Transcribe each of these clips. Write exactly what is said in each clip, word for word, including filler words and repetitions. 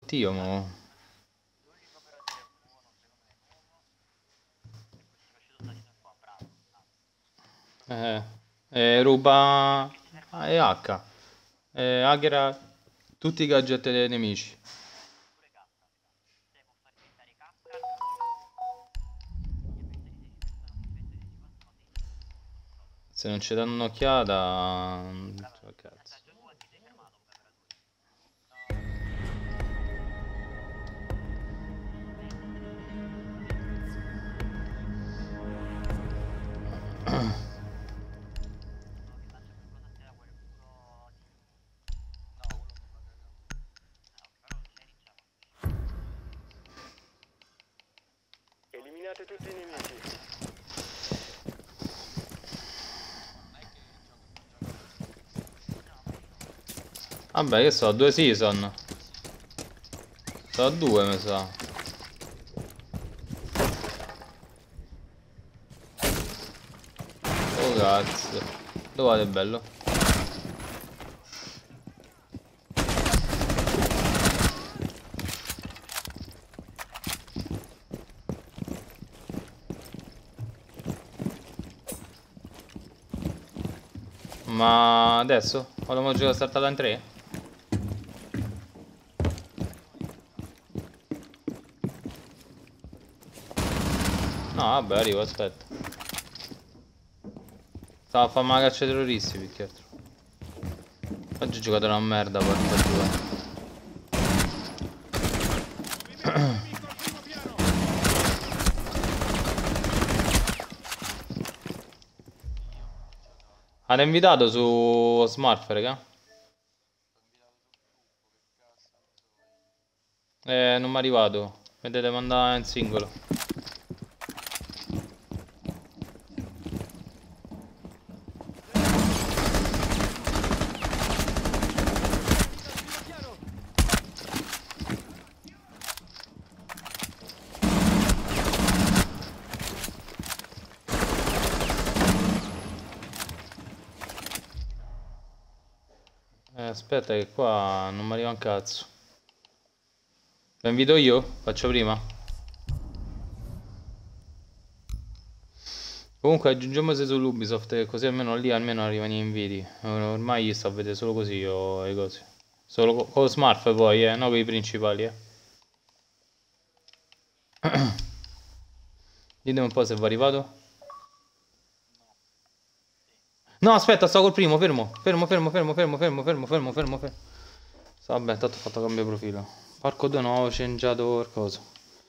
Dio, mo. Eh, eh, ruba E H. Eh, hackera tutti i gadget dei nemici. Se non ci danno un'occhiata... mm, cioè, cazzo. Eliminate tutti i nemici. Vabbè, che so, due season. So due, mi sa. Oh cazzo. Dove vado, è bello? Ma adesso? Vogliamo giocare startata in tre? No, vabbè, arrivo, aspetta. Stavo a fare una caccia ai terroristi, più che altro. Oggi ho giocato una merda, porca due. Hanno invitato su Smurf, raga? Eh, non mi è arrivato. Vedete, mandare in singolo. Eh, aspetta che qua non mi arriva un cazzo. Lo invito io? Faccio prima? Comunque aggiungiamo se sull'Ubisoft, che così almeno lì almeno arrivano gli inviti. Ormai gli sto a vedere solo così io le cose. Solo co- con lo Smurf poi, eh, no con i principali, eh. Ditemi un po' se va arrivato. No, aspetta, sto col primo, fermo. Fermo, fermo, fermo, fermo, fermo, fermo, fermo, fermo, fermo. Vabbè, tanto ho fatto cambio profilo. Porco due, no, ho cangiato qualcosa.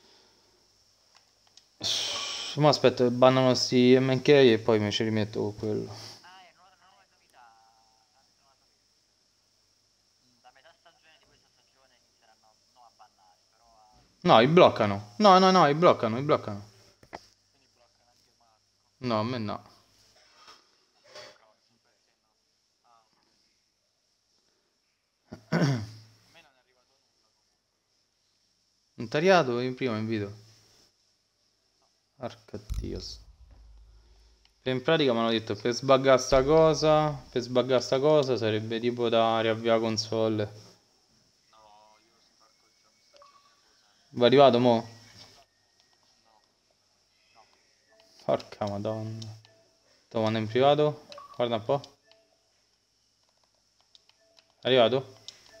Ma aspetta, che bannano sti M K e poi mi ci rimetto con quello. No, li bloccano. No, no, no, li bloccano, li bloccano. No, a me no. Notariato in prima invito. Arca Dios. In pratica mi hanno detto per sbaggare sta cosa, per sbaggare sta cosa sarebbe tipo da riavviare console. Va arrivato mo? Porca madonna. Sto andando in privato? Guarda un po'. Arrivato?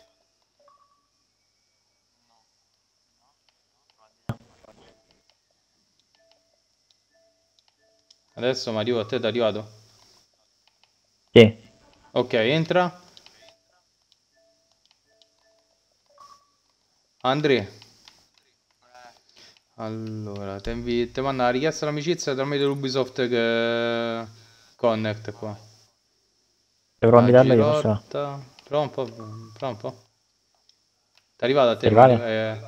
Adesso mi arrivo a te, ti è arrivato? Sì. Ok, entra. Andrea. Allora, ti invi- ti manda la richiesta d'amicizia tramite l'Ubisoft che... Connect qua. Dovrò La invitarlo io, forse. girotta. Prova un po', prova un po'. Ti è arrivato a Sei te Mario? arrivato? Eh...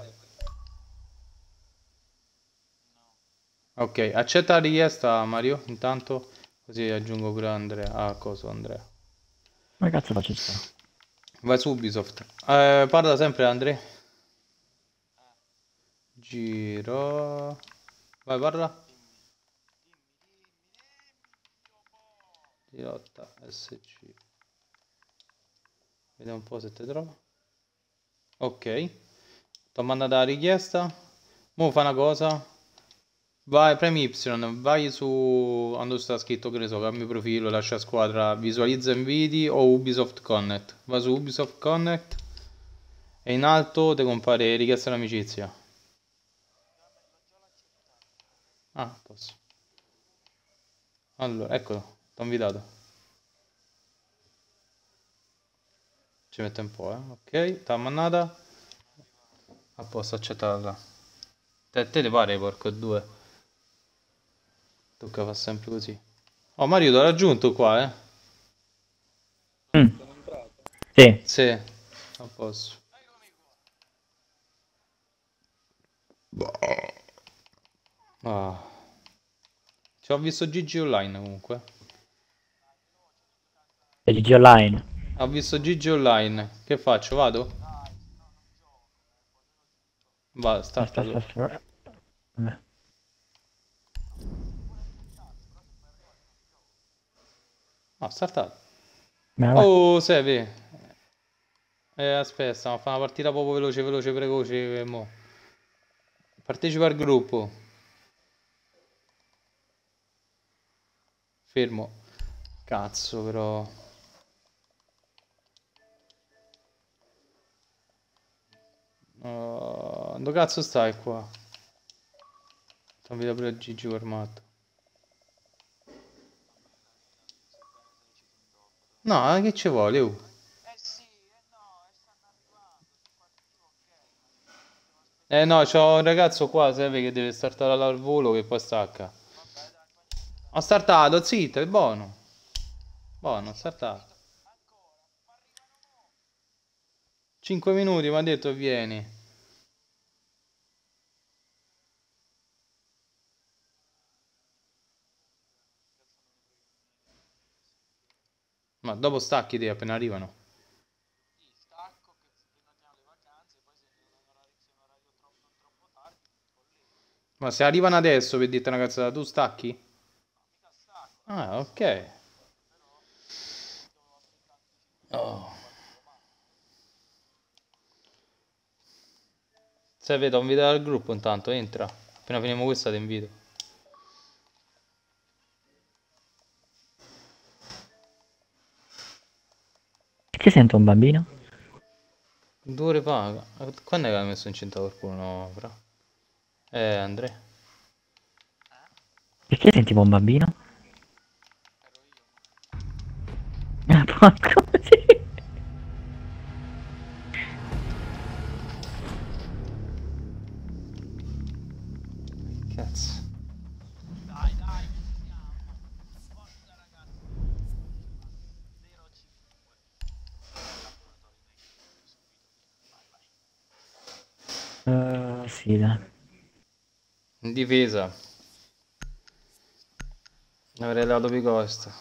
Ok, accetta la richiesta Mario, intanto. Così aggiungo pure Andrea. Ah, cosa Andrea? Come cazzo faccio sta? Vai su Ubisoft. Eh, parla sempre Andrea. Giro. Vai, parla. Girotta S C. Vediamo un po' se ti trova. Ok. T'ho mandato la richiesta. Mo fa una cosa. Vai, premi Y, vai su quando sta scritto che ne so, cambio profilo, lascia squadra, visualizza inviti o Ubisoft Connect. Va su Ubisoft Connect e in alto ti compare richiesta d'amicizia. Ah, posso. Allora, eccolo, t'ho invitato. Ci mette un po', eh. Ok, t'ha mannata. A posto, accettata. Te, te le pare, porco due. Tocca fa sempre così. Oh, Mario, t'ho raggiunto qua, eh. Mm. Sì. Sì, a posto. Ah. Ci ho visto Gigi online comunque. E G G Online. Ho visto Gigi online. Che faccio? Vado? Va, start Aspetta, allora. aspetta. Vabbè. Ah, startato. Ma va. Oh, Sevi. Eh, aspetta, stiamo a fare una partita proprio veloce, veloce, precoce. e Mo. Partecipa al gruppo. Fermo. Cazzo, però. Oh, dove cazzo stai qua? Ti vedo pure Gigi formato. No, eh, che ci vuole? Oh. Eh no, c'ho un ragazzo qua, Sevi, che deve startare al volo che poi stacca. Ho startato, zitto, è buono. Buono, ho startato. cinque minuti mi ha detto vieni. Ma dopo stacchi te appena arrivano. Ma se arrivano adesso per dirti una cazzata, tu stacchi? Ah, ok. Oh. Se vedo invito al gruppo intanto, entra. Appena finiamo questa ti invito. Perché sento un bambino? Due ore fa. Quando è che l'ha messo incinta qualcuno, fra? Eh, Andrea. Perché sentivo un bambino? Ah, porco, sì. Cazzo. Uh, sì, dai. In difesa. Avrei levato Picosta.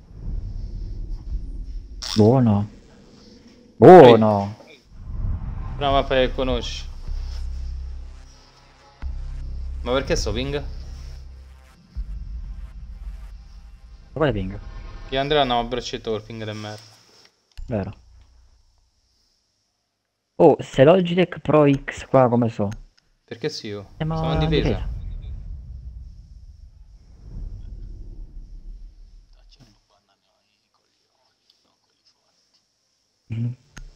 Buono. Ehi, Buono. una mappa che conosci. Ma perché sto ping? Quale ping? Io e Andrea andiamo a braccetto col ping del merda. Vero. Oh, se Logitech Pro X qua come so? Perché sì, io? Siamo Siamo in in difesa. difesa. Mhm.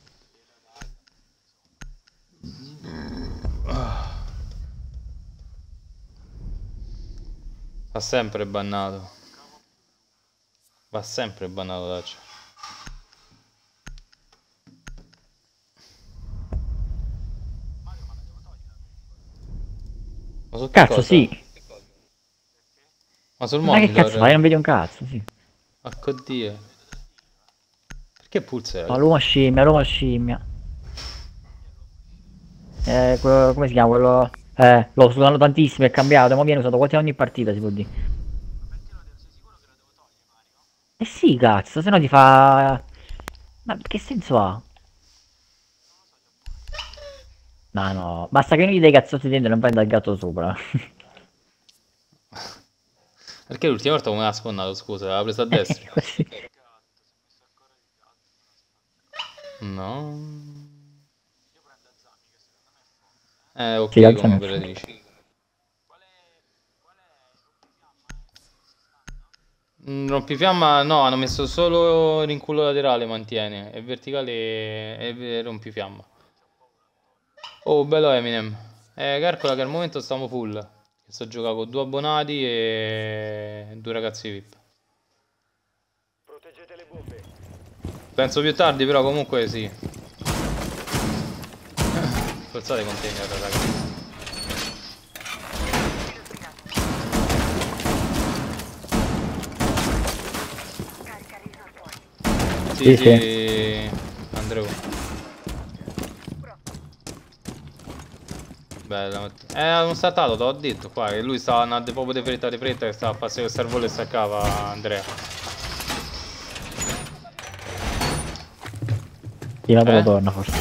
Va sempre bannato. Va sempre bannato Dacia. Ma su che Cazzo, cosa? sì. Ma sul Ma che cazzo fai? monitor? Non vedi un cazzo, sì. H D. Perché pulsa? No, l'uomo scimmia, l'uomo scimmia. Eh, quello- come si chiama quello? Eh, lo sto usando tantissimo, è cambiato, ma viene usato quasi ogni partita, si può dire. Eh sì, cazzo, se no ti fa... Ma che senso ha? Ma no, basta che non gli dai cazzotti dentro e non prenda il gatto sopra. Perché l'ultima volta come l'ha sponnato, scusa? L'ha preso a destra? Così. No. Eh, ok, Si alzano come e quella scendono. dici. Mm, rompifiamma no, hanno messo solo rinculo laterale mantiene. E verticale è è rompifiamma. Oh, bello Eminem. Eh, calcola che al momento stiamo full. Che sto giocando con due abbonati e due ragazzi V I P. Proteggete le bombe. Penso più tardi, però comunque sì. Forzate i container, ragazzi. Sì, Sì, sì. sì, Andrew. Bella. Eh, hanno saltato, te l'ho detto qua, che lui stava andando proprio di fretta di fretta, che stava a passare il servolo e staccava Andrea. Sì, ma dopo Eh? torna forse.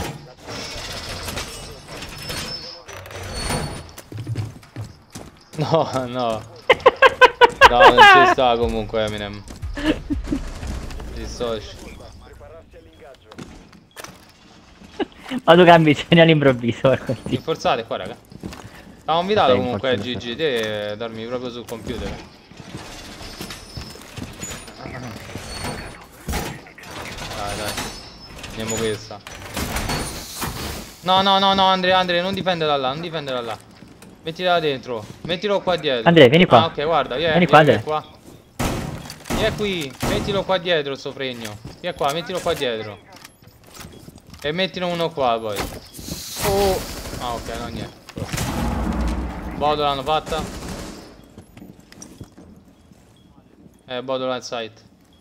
No, no. No, non ci sta comunque Eminem. Ti dissoci. Prepararsi all'ingaggio. Ma tu cambi scene all'improvviso per così. Rinforzate qua, raga. Stavo Aspetta, invitato comunque, eh, rinforzo aspetta. Gigi, te dormi proprio sul computer. Dai, dai. Andiamo questa. No, no, no, no, Andrea, Andrea, non dipende da là, non dipende da là. Mettila da dentro. Mettilo qua dietro. Andrea, vieni Ah, qua. ok, guarda, vieni, Vieni qua, vieni, vieni Andrea. qua. Vieni qui, mettilo qua dietro sto fregno. Vieni qua, mettilo qua dietro. E mettilo uno qua poi. Oh. Ah, ok, no, niente. Bodola l'hanno fatta. Eh, Bodola in sight.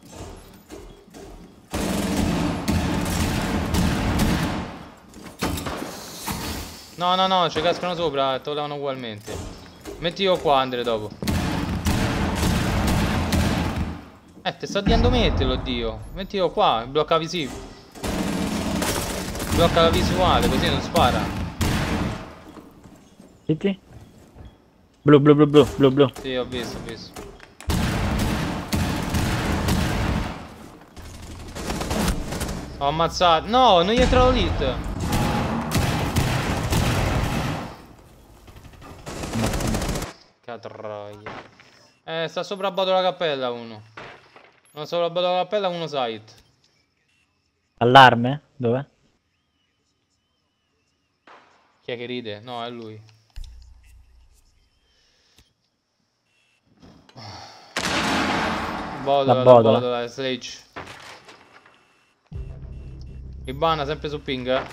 No, no, no, ci cascano sopra, te lo levano ugualmente. Metti io qua, Andre, dopo. Eh, te sto dicendo metterlo, Dio. Metti io qua, blocca visivo. Blocca la visuale, così non spara. Zitti. Blu, blu, blu, blu, blu, blu. Sì, ho visto, ho visto. Ho ammazzato. No, non gli è entrato l'hit. Catroia. Eh, sta sopra Bodola Cappella uno. Uno sopra Bodola Cappella, uno site. Allarme? Dove? Chi è che ride? No, è lui. La Bodola, la botola. Bodola, Sledge. Ibana sempre su ping. eh.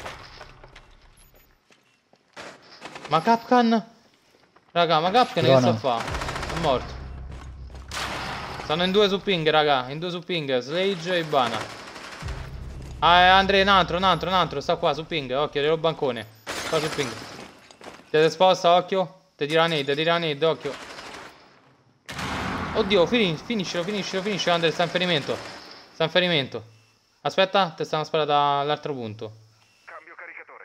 Ma Capcan? Raga, ma Capcan che sta a Buono. fa? È morto. Stanno in due su ping, raga. In due su ping. Sledge e Ibana. Ah, è Andre, un altro, un altro, un altro. Sta qua su ping. Occhio, dello bancone. Qua su ping. Ti sposta, occhio. Ti tira nade, ti tira nade, occhio. Oddio, fini, finiscilo, finiscilo, finiscilo. Andre, sta in ferimento. Sta in ferimento. Aspetta, ti stanno sparando all'altro punto. Cambio caricatore.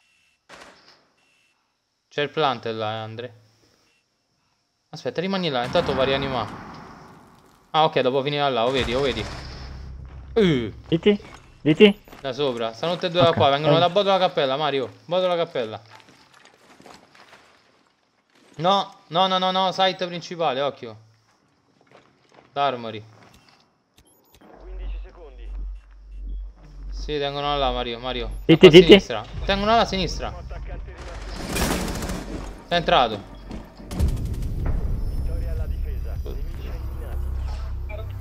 C'è il plant là, eh, Andre. Aspetta, rimani là, intanto va a rianimare. Ah, ok, dopo finire là, lo vedi, lo vedi. Uh, Zitti. Zitti. da sopra. Stanno tutte e due da Ok. qua, vengono Eh, da Botola Cappella, Mario. Botola Cappella. No, no, no, no, no, site principale, occhio. D'Armory. quindici secondi. Sì, tengono là, Mario, Mario. Da Zitti, qua a zitti. sinistra. Tengono là a sinistra. Attaccanti rimasti. È entrato. Vittoria alla difesa. Nemici eliminati.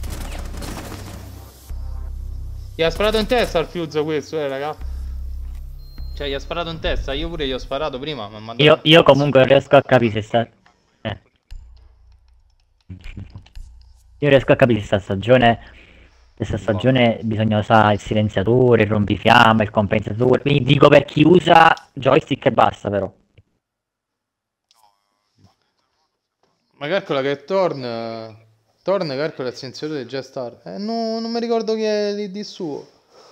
Gli ha sparato in testa il fuse questo, eh, raga. Cioè, gli ha sparato in testa. Io pure gli ho sparato prima, ma mandato Io, un io cazzo. comunque non riesco a capire se sta... Eh. Io riesco a capire se sta stagione... Questa stagione bisogna usare il silenziatore, il rompifiamma, il compensatore. Quindi dico per chi usa joystick e basta però. Ma calcola che Torn. Torn calcola il silenziatore di J-Star. Eh, no, non mi ricordo chi è lì di suo.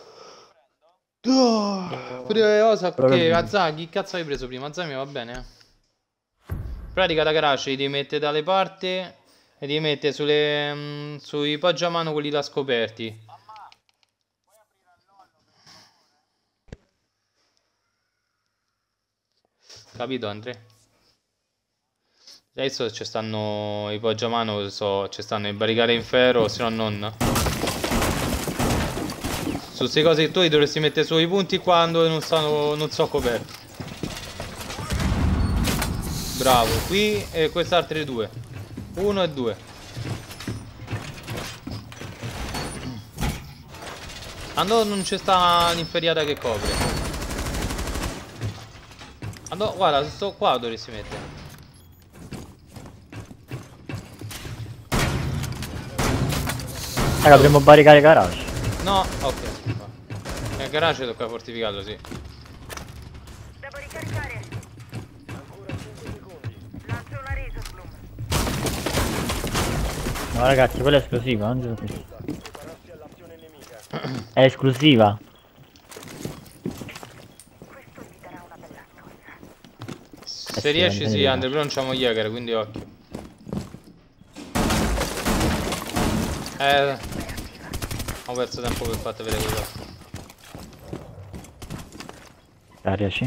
Oh, pure Osa, che Azagi, che cazzo hai preso prima? Azagi va bene, eh. Pratica da garage, li devi mettere dalle parti e li mette sulle, mm, sui poggi a mano quelli da scoperti. Capito, Andre? Adesso ci stanno i poggiamano, so, ci stanno i barricate in ferro, se no non. Su queste cose tu li dovresti mettere sui punti quando non stanno, non so coperti. Bravo, qui e quest'altri due. Uno e due. Ah no, non c'è sta un'inferiata che copre. Ah no, guarda, sto qua dovresti mettere. Raga, dovremmo barricare il garage. No, ok. Nel garage tocca fortificarlo, sì. Devo ricaricare. Ancora cinque secondi. Lancio una Razor Bloom. No ragazzi, quella è esclusiva, non gioco più. Prepararsi all'azione nemica. È esclusiva. Questo gli darà una bella scossa. Se sì, riesci sì, vedi, Andre, però non c'hanno Jäger, quindi occhio. Eh... Ho perso tempo per farti vedere quello. Ah, riesci?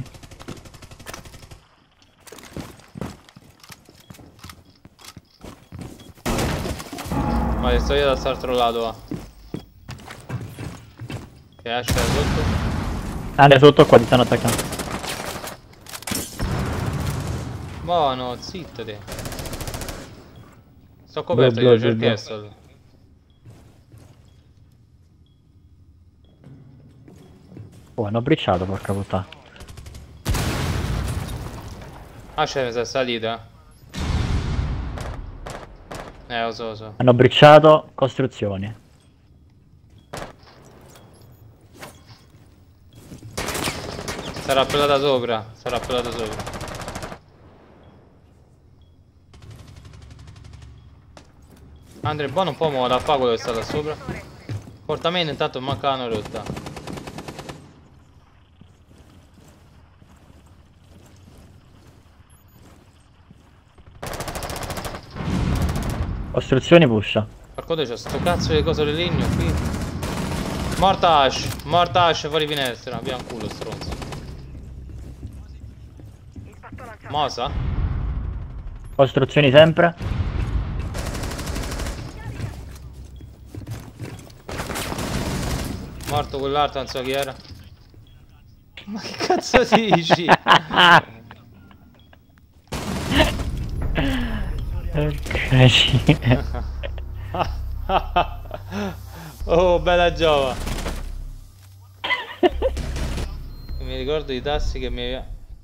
Ma sto io da quest'altro lato, va. Che esce da sotto. Ah, sotto qua ti stanno attaccando. Buono, zitto te. Sto coperto Blu, io, blu, c'è il blu, blu. castle. Oh, hanno bricciato, porca puttana. Ah, c'è questa salita. Eh, lo so, lo so. Hanno bricciato costruzioni. Sarà pelata sopra, sarà pelata sopra. Andre, buono un po' mo da fa quello che è stato sopra. Portamento intanto manca una rotta. Costruzioni pusha. Porco dio, c'è sto cazzo di coso di legno qui. Mortash, Mortash fuori finestra, via un culo stronzo. Impatto lanciato. Mosa? Costruzioni sempre. Morto quell'altro, non so chi era. Ma che cazzo dici? Ok, sì. Oh, bella giova. Mi ricordo i tasti che mi...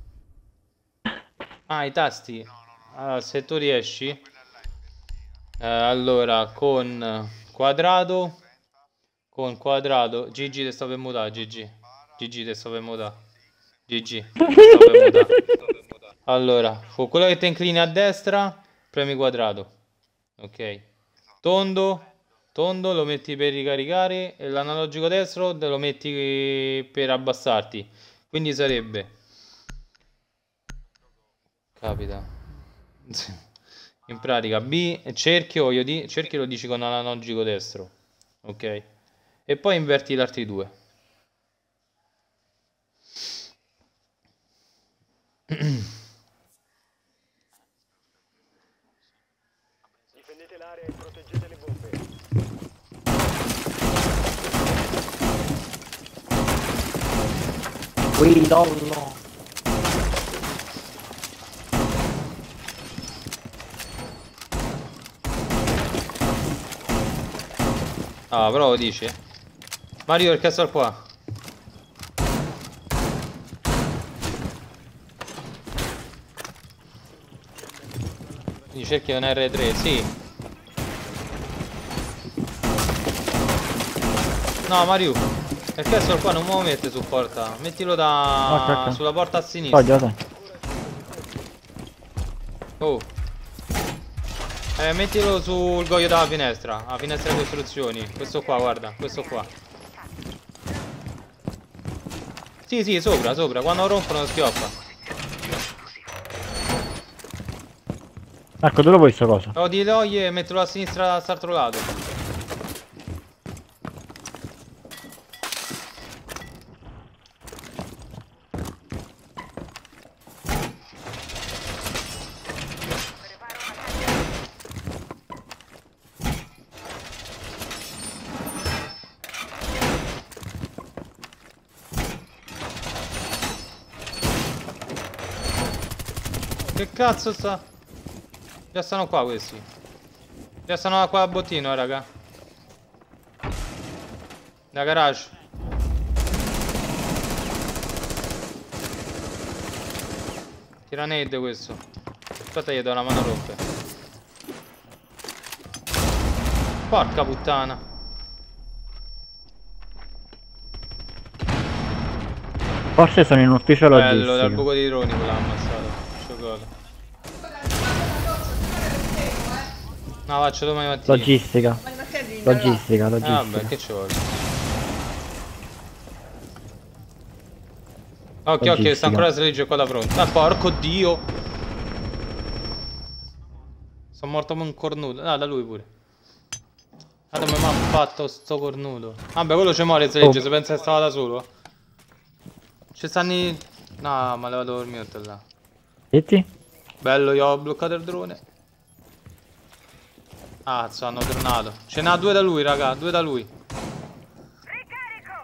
Ah, i tasti. Allora, se tu riesci... Eh, allora, con quadrato... Con quadrato... G G te sto per mutare, G G. G G te sto per mutare. G G. te sto per mutare. Allora, con quello che ti inclini a destra, premi quadrato. Ok. Tondo... Tondo lo metti per ricaricare e l'analogico destro te lo metti per abbassarti. Quindi sarebbe... Capita. In pratica B, cerchio, io di, cerchio lo dici con l'analogico destro. Ok. E poi inverti gli altri due. Difendete l'area e proteggete le bombe. Qui lollo. Ah, però lo dici? Mario, il castle qua. Quindi cerchi un R tre, sì. No, Mario, il castle qua non me lo mette su porta. Mettilo da... Ok, ok. sulla porta a sinistra. Voglio, dai. Oh. Eh, mettilo sul goglio della finestra. La finestra di costruzioni. Questo qua, guarda, questo qua. Sì, sì, sopra, sopra. Quando rompono schioppa. Marco, dove vuoi sto coso? Oh, di loglie e mettilo a sinistra da quest'altro lato. Che cazzo sta? Già stanno qua questi. Già stanno qua al bottino, raga. Da garage. Tira nade questo. Aspetta, gli do una mano rotta. Porca puttana. Forse sono in un ufficio Bello, dal logistico. buco di droni quello l'ha ammazzato. Scioccolata. No, faccio domani mattina. Logistica. Logistica, Ah, logistica. vabbè, che ci vuole? Occhio, occhio, sta ancora la sledge qua da fronte. Ah, porco dio! Sono morto come un cornuto. Ah, da lui pure. Ah, come mi ha fatto sto cornuto? Vabbè, quello ci muore sledge, Oh. se pensa che stava da solo. Ci stanno i... No, ma levato il mute là. Zitti? Bello, io ho bloccato il drone. Ah, cazzo, hanno tornato. Ce n'ha due da lui, raga, due da lui. Ricarico!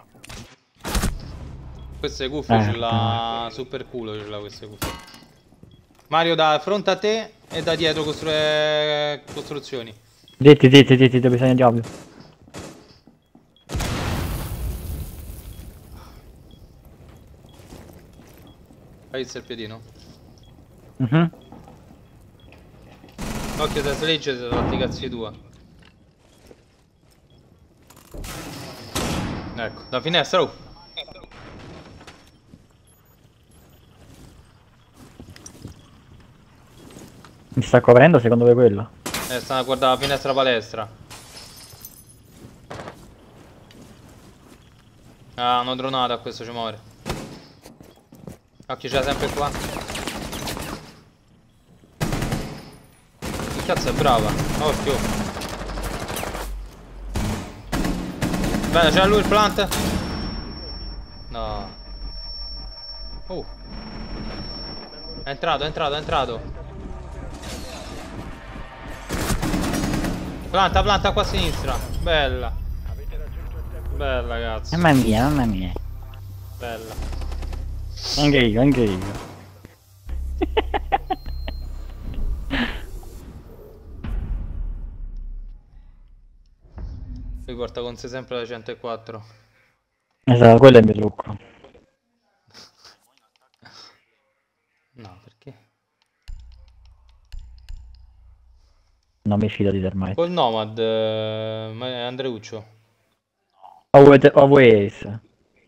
Queste cuffie Eh, ce l'ha super culo, ce l'ha queste cuffie. Mario da fronte a te e da dietro costru costruzioni. Zitti, zitti, zitti, c'è bisogno di ovvio. Hai visto il piedino? Mhm. Occhio da sledge se fatti i cazzi tua. Ecco, da finestra, oh. Mi sta coprendo secondo voi quello? Eh, stanno a guardare la finestra palestra. Ah, una dronata, questo ci muore. Occhio, c'è sempre qua. Che cazzo è brava? Occhio. Bene, c'è lui il plant. No. Oh. È entrato, è entrato, è entrato. Planta, planta qua a sinistra. Bella. Bella, cazzo. Mamma mia, mamma mia. Bella. Anche io, anche io. Lui porta con sé sempre la centoquattro. Esatto, quello è il mio trucco. No, perché? Non mi fido di Termite. Col Nomad, eh, ma è Andreuccio. Always, always.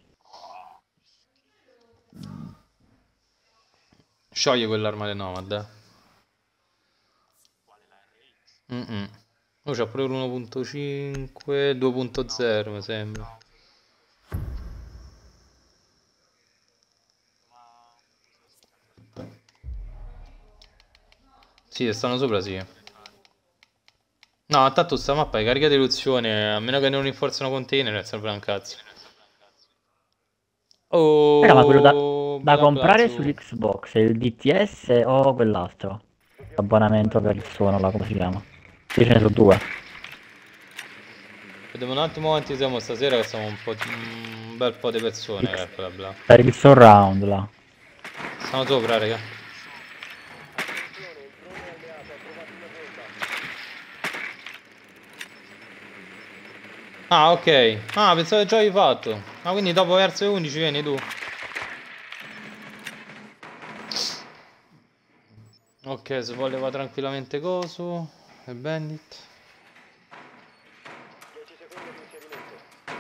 Scioglie quell'arma del Nomad. eh. Mm -mm. Oh, c'ha pure l'uno punto cinque, due punto zero mi sembra. Sì, stanno sopra, sì. No, tanto sta mappa è carica di eruzione, a meno che non rinforzino container, non serve un cazzo. Oh, Raga, ma quello da, da bella comprare Blazzo. sull'Xbox è il D T S o quell'altro? Abbonamento per il suono, là, come si chiama? Io ce ne sono due. Vediamo un attimo quanti siamo stasera, che siamo un po' un bel po' di persone, X. calcola bla. Per il surround là. Stiamo sopra, raga. Ah, ok. Ah, pensavo che già avevi fatto. Ah, quindi dopo verso le undici vieni tu. Ok, si può levare tranquillamente coso. E bandit. dieci secondi di inserimento.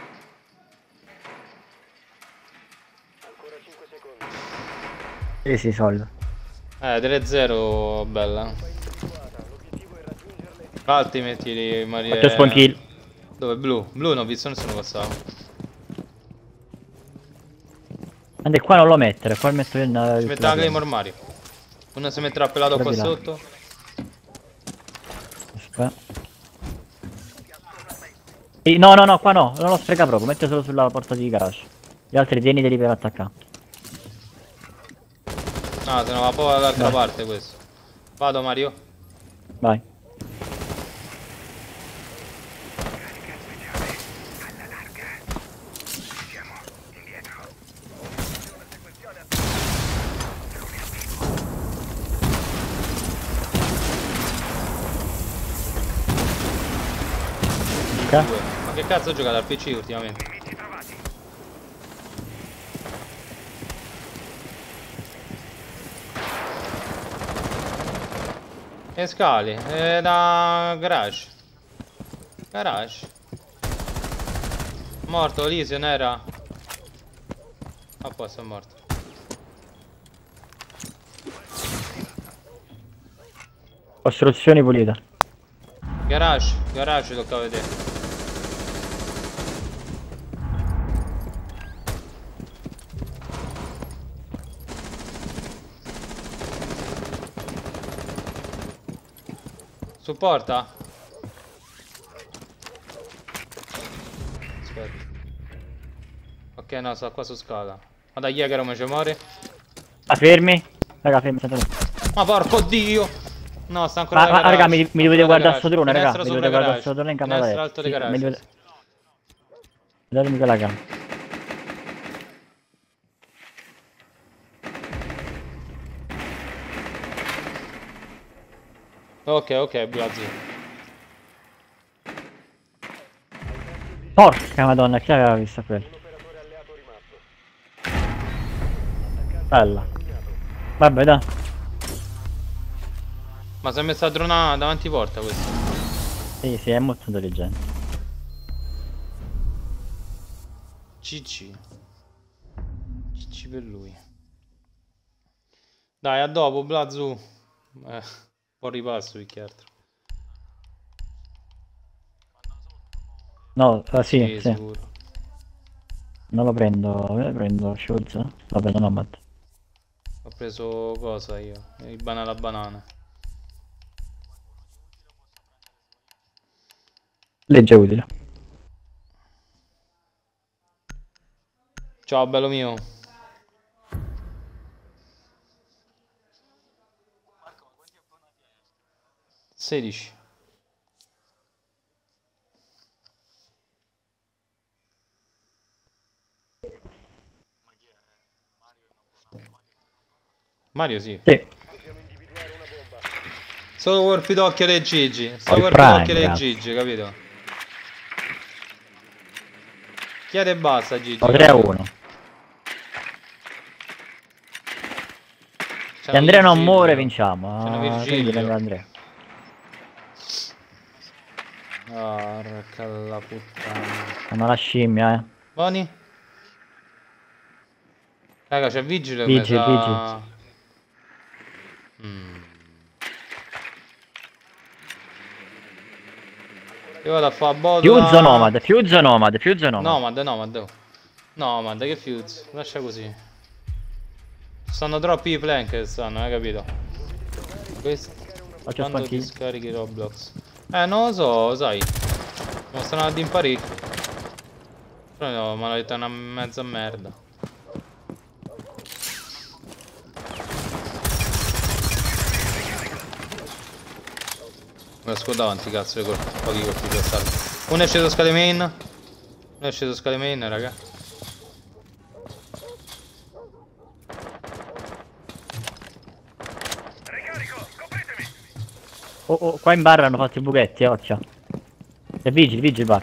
Ancora cinque secondi. Sì, sì, solito. Eh, tre zero, bella. Fai individuata. L'obiettivo è raggiungerle. Alti metti Maria. Faccio spawn kill. Dove? Blu? Blu non ho visto nessuno passavo. Ande qua non lo mettere, qua metto il... Ci mette la Claymore Mario. Uno si metterà pelato qua Guarda di là. sotto. Aspetta. Sì, no, no, no, qua no, non lo spreca proprio, mette solo sulla porta di garage. Gli altri tieniteli per attaccare. Ah, se no va poi dall'altra Vai. parte questo. Vado Mario. Vai. Ok. due. Ma che cazzo ho giocato al P C ultimamente? E scali, è da garage. Garage. Morto, Elysian era. A posto, è morto. Costruzioni pulite. Garage, garage tocca vedere. Supporta? Aspetta. Ok, no, sta qua su scala. Ma dai, Jäger come ci muore? Ma fermi? Raga, fermi, sento. Ma porco dio! No, sta ancora Ma, da ma garage. raga, mi, mi Ancora dovete da guardare garage. sto drone, raga. Finestra Mi sopra dovete guardare garage. sto drone in camera Finestra da alto di letto. Sì, mi garage. dovete... Datemi quella cam. Ok, ok, Blazzi. Porca madonna, chi aveva visto quello? Operatore alleato rimasto. Bella. Vabbè, dai. Ma si è messa a dronare davanti porta questo. Sì, sì, è molto intelligente. G G. G G per lui. Dai, a dopo, Blazzu. Eh, un po' ripasso più che altro. No, eh, sì, Sì, sì. sicuro. Non lo prendo, lo prendo Schultz. Lo prendo Nomad. Ho preso cosa io? Il banana banana. Legge utile. Ciao, bello mio. sedici. Mario sì. Sì. Solo colpidocchio dei Gigi. Solo Oh, il colpidocchio Prime, dei grazie. Gigi, capito? Chiede e basta, Gigi. Ho tre a uno. Se Andrea non muore vinciamo. C'è Ah, Virgilio. quindi venga Andrea. Porca la puttana. Sono la scimmia, eh. Boni? Raga, c'è Vigile che mi Vigil, sa... Mm. Io vado a fare a botola... Fuse o Nomad? Fuse o Nomad? Fuse o Nomad? Nomad, Nomad. oh. Nomad, che Fuse? Lascia così. Stanno troppi i plank che stanno, hai capito? Questo... Faccio Quando ti spanchino. scarichi Roblox? Eh, non lo so, sai. Non stanno ad imparare. Però no, mi hanno detto una mezza merda. Me lo scudo davanti, cazzo, con pochi colpi per salvo. Uno è sceso scale main. Uno è sceso scale main, raga. Oh, oh, qua in bar hanno fatto i buchetti, eh, occhio. E vigili, vigili bar.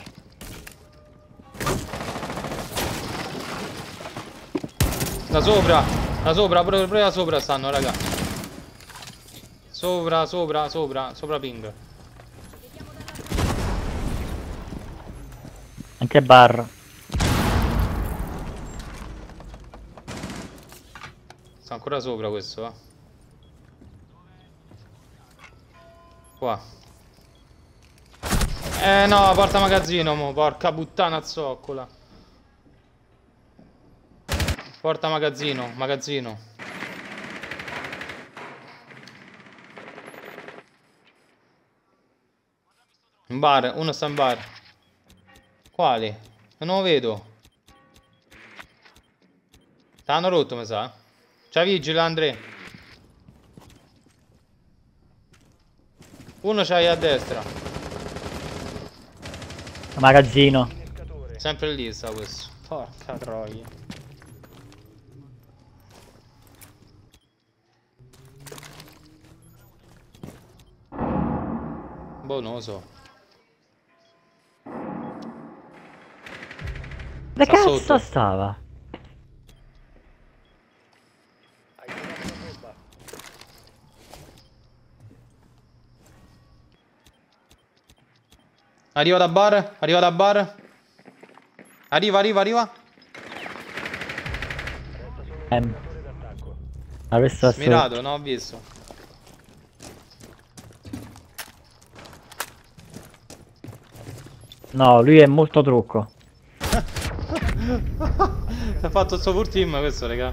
Da sopra, da sopra, proprio proprio da sopra stanno, raga. Sopra, sopra, sopra, sopra ping. Anche bar. Sta ancora sopra questo, eh. Qua. Eh no, porta magazzino, mo, porca puttana zoccola. Porta magazzino, magazzino. In bar, uno sta in bar. Quale? Non lo vedo. T'hanno rotto, mi sa. C'ha vigile, Andre. Uno c'hai a destra. Magazzino. Sempre lì sta questo. Porca troia. Boh, non lo so. Dove Sta cazzo sotto. stava? Hai trovato una bomba. Arriva da bar, arriva da bar. Arriva, arriva, arriva. Resta solo un Ehm, operatore d'attacco. adesso Smirato, no, ho visto. No, lui è molto trucco. Ha fatto il suo full team questo, raga.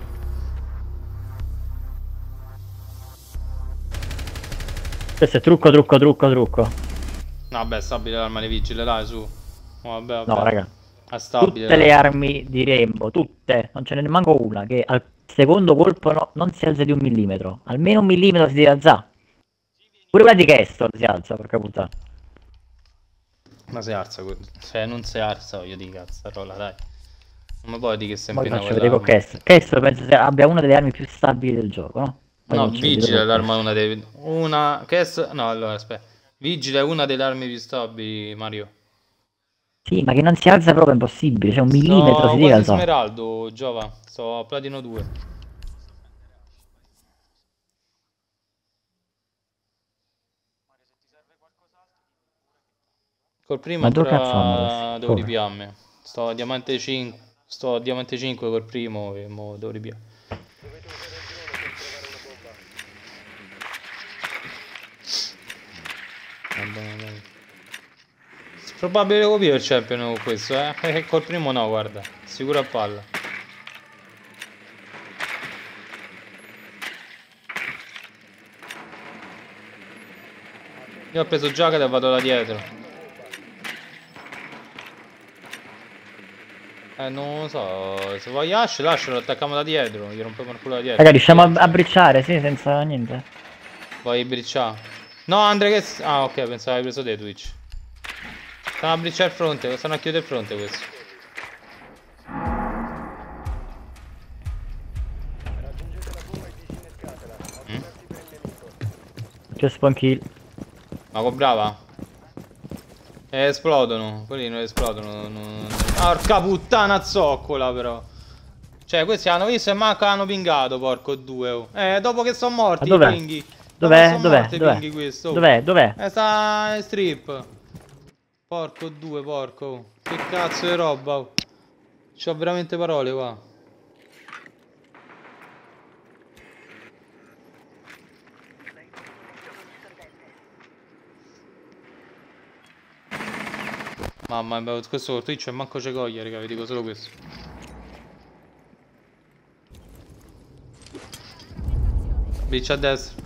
Questo è trucco, trucco, trucco, trucco. No, vabbè, stabile l'arma di vigile, dai, su. Oh, vabbè, vabbè. No, raga. È stabile. Tutte dai. le armi di Rainbow, tutte, non ce n'è manco una che al secondo colpo no- non si alza di un millimetro. Almeno un millimetro si deve alzare. Pure quella di Castle si alza, porca puttana. Ma si alza, que- cioè non si alza, voglio dire, cazzarola, dai. Non mi puoi dire che Poi sempre faccio vedere con Castle. Castle penso sia- abbia una delle armi più stabili del gioco, no? Poi No, faccio vedere vigile è con l'arma una delle... Una... Che è... s- No, allora, aspetta. Vigile è una delle armi più stabili, Mario. Castle. Sì, ma che non si alza proprio è impossibile, cioè un millimetro Sto si deve quasi alzare. smeraldo, Giova. Sto a platino due. Col primo Ma dove cazzo vanno ancora questi? devo Come? ripiarmi. Sto a diamante cinque. Sto a diamante cinque col primo e mo devo ripiare. Dovete usare il drone per trovare una bomba. Va bene, dai. Probabile copia il champion con questo, eh. E col primo no, guarda. Sicuro a palla. Io ho preso Jacket e vado da dietro. Eh, non lo so. Se vuoi Ash, lascialo, lo attacchiamo da dietro. Gli rompiamo il culo da dietro. Raga, riusciamo a, a bricciare, sì, senza niente. Vuoi bricciare? No, Andre che... s- Ah, ok, pensavo avevi preso te Twitch. Stanno a bricciare il fronte, stanno a chiudere il fronte questo. Raggiungete la bomba e disinnescatela. Avverti per il nemico. C'è spawn kill. Ma con brava? Eh, esplodono, quelli non esplodono. Non... Porca puttana zoccola però. Cioè, questi hanno visto e manco hanno pingato, porco due. Oh. Eh, dopo che sono morti Ma i dov'è? pinghi. Dopo che Dov'è? sono Dov'è? morti i Dov'è? pinghi questo. oh. Dov'è? Dov'è? Eh, sta in strip. Porco due, porco. oh. Che cazzo di roba. Oh. C'ho veramente parole qua. Mamma mia, questo col Twitch e manco c'è coglie, raga, vi dico solo questo. Bitch a destra.